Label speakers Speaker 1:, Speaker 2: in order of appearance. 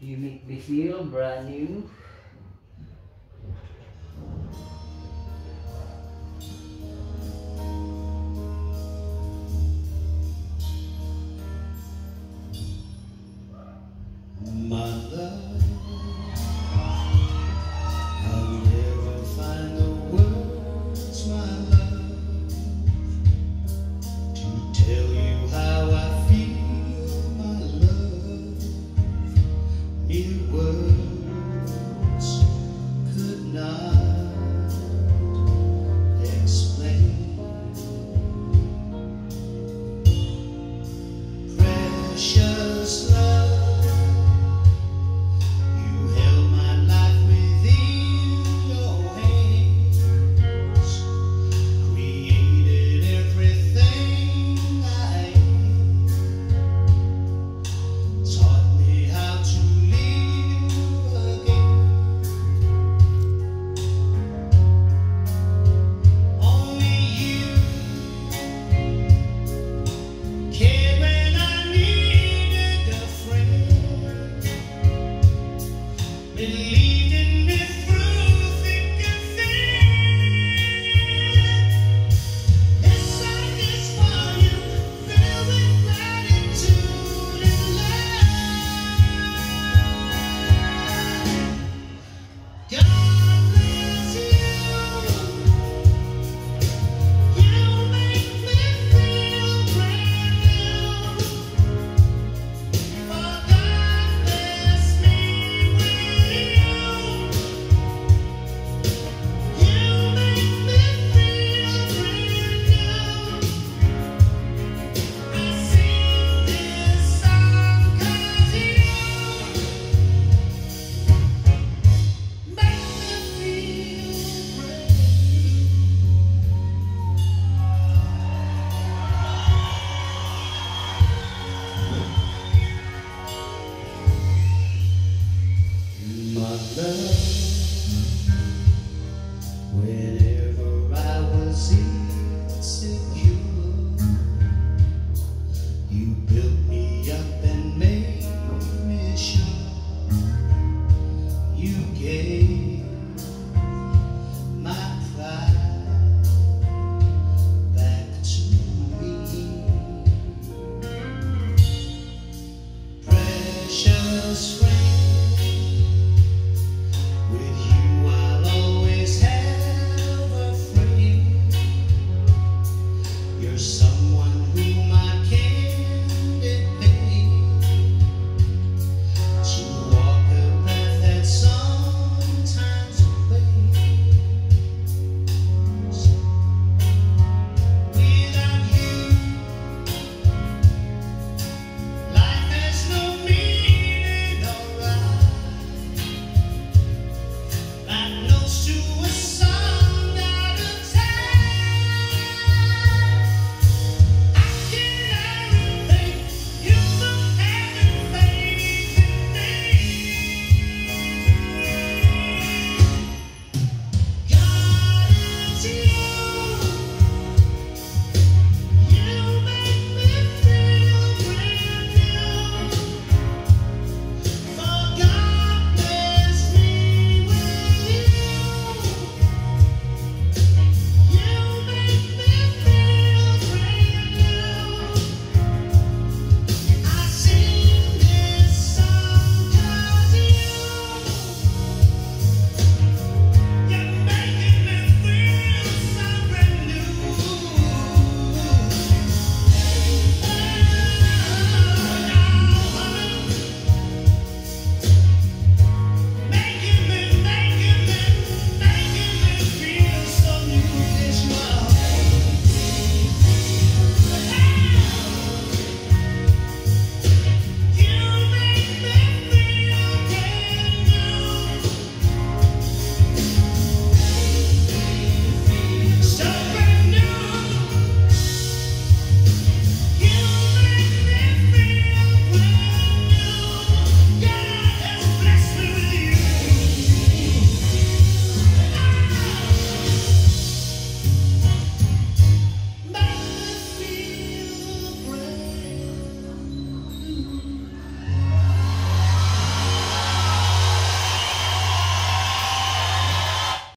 Speaker 1: You make me feel brand new.
Speaker 2: My love, I'll never find the words, my love, to tell you how I feel, my love. Mere words could not explain. Precious love, believed in me through thick and thin. Yes, I just want you, filled with gratitude and love. God bless you. You make me feel brand new. For God bless me with you. You make me feel brand new. I sing this song 'cause you make me feel brand new. My love, whenever I was insecure, you built me up and made me sure. You gave my pride back to me. Precious friend,